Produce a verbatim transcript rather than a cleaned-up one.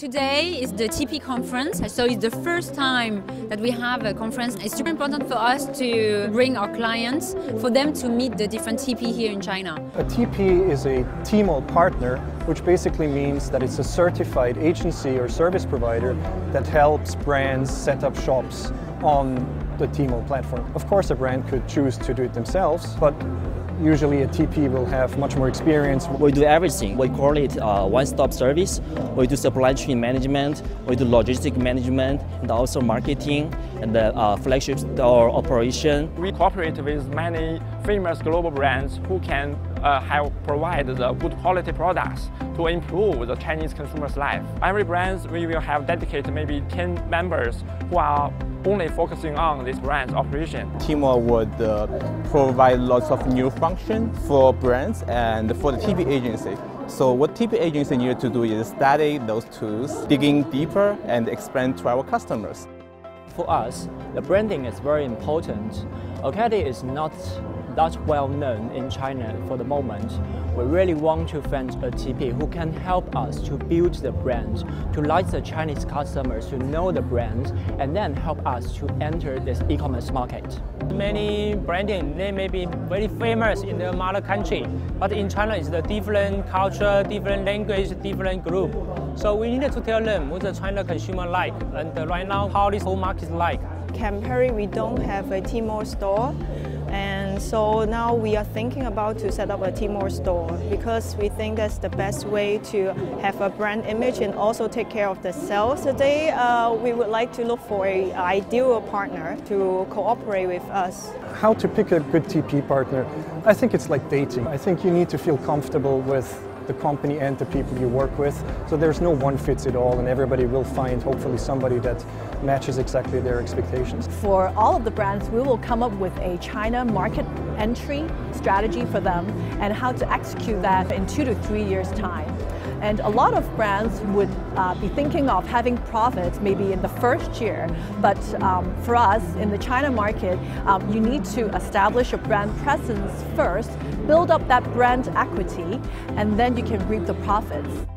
Today is the T P conference, so it's the first time that we have a conference. It's super important for us to bring our clients, for them to meet the different T P here in China. A T P is a Tmall partner, which basically means that it's a certified agency or service provider that helps brands set up shops on the Tmall platform. Of course, a brand could choose to do it themselves, but usually a T P will have much more experience. We do everything. We call it uh, one-stop service. We do supply chain management, we do logistic management, and also marketing and the uh, flagship store operation. We cooperate with many famous global brands who can uh, help provide the good quality products to improve the Chinese consumer's life. Every brand, we will have dedicated maybe ten members who are only focusing on this brand's operation. Tmall would uh, provide lots of new functions for brands and for the T P agency. So what T P agency need to do is study those tools, digging deeper and explain to our customers. For us, the branding is very important. Ocadi is not that well known in China for the moment. We really want to find a T P who can help us to build the brand, to let the Chinese customers to know the brand, and then help us to enter this e-commerce market. Many branding, they may be very famous in the mother country, but in China it's the different culture, different language, different group. So we needed to tell them what the China consumer like, and right now how this whole market is like. Campari, we don't have a Tmall store. And so now we are thinking about to set up a Tmall store because we think that's the best way to have a brand image and also take care of the sales. Today, uh, we would like to look for an ideal partner to cooperate with us. How to pick a good T P partner? I think it's like dating. I think you need to feel comfortable with the company and the people you work with. So there's no one fits it all, and everybody will find hopefully somebody that matches exactly their expectations. For all of the brands, we will come up with a China market entry strategy for them and how to execute that in two to three years' time. And a lot of brands would uh, be thinking of having profits maybe in the first year, but um, for us in the China market, um, you need to establish a brand presence first, build up that brand equity, and then you can reap the profits.